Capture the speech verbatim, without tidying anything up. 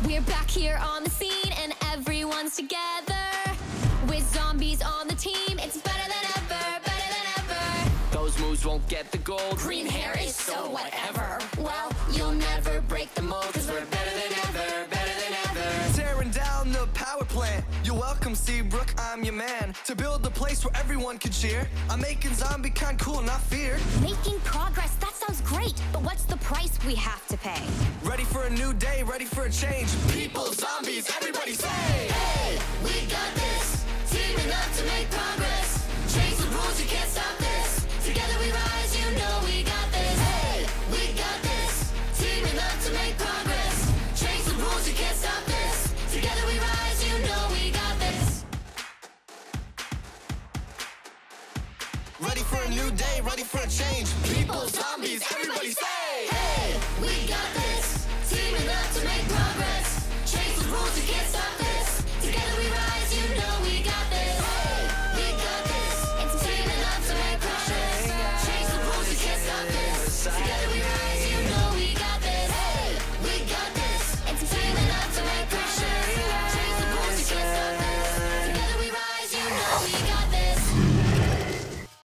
We're back here on the scene and everyone's together. With zombies on the team, it's better than ever, better than ever. Those moves won't get the gold. Green hair is so whatever. Well, you'll never break the mold, cause we're better than ever, better than ever. Tearing down the power plant. You're welcome, Seabrook, I'm your man. To build a place where everyone can cheer. I'm making zombie kind cool, not fear. Making progress, that sounds great, but what's the price we have to pay? Ready for a new day, ready for a change. People, zombies, everybody say, hey!